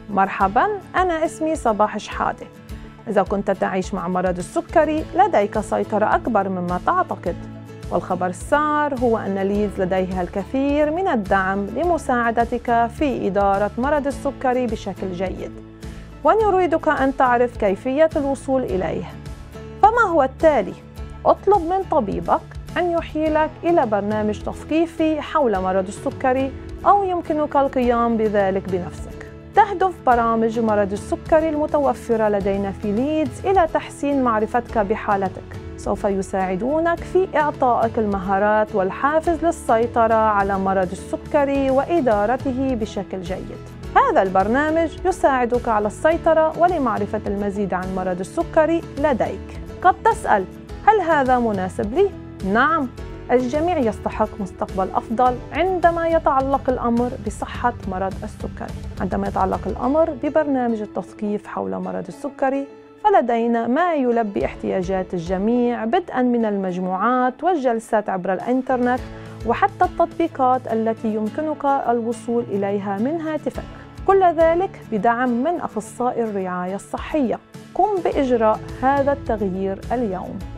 مرحباً، أنا اسمي صباح شحادة. إذا كنت تعيش مع مرض السكري لديك سيطرة أكبر مما تعتقد، والخبر السار هو أن ليدز لديها الكثير من الدعم لمساعدتك في إدارة مرض السكري بشكل جيد، ونريدك أن تعرف كيفية الوصول إليه. فما هو التالي؟ اطلب من طبيبك أن يحيلك إلى برنامج تثقيفي حول مرض السكري، أو يمكنك القيام بذلك بنفسك. تهدف برامج مرض السكري المتوفرة لدينا في ليدز إلى تحسين معرفتك بحالتك. سوف يساعدونك في إعطائك المهارات والحافز للسيطرة على مرض السكري وإدارته بشكل جيد. هذا البرنامج يساعدك على السيطرة ولمعرفة المزيد عن مرض السكري لديك. قد تسأل: هل هذا مناسب لي؟ نعم، الجميع يستحق مستقبل أفضل عندما يتعلق الأمر بصحة مرض السكري. عندما يتعلق الأمر ببرنامج التثقيف حول مرض السكري، فلدينا ما يلبي احتياجات الجميع، بدءاً من المجموعات والجلسات عبر الإنترنت وحتى التطبيقات التي يمكنك الوصول إليها من هاتفك. كل ذلك بدعم من أخصائي الرعاية الصحية. قم بإجراء هذا التغيير اليوم.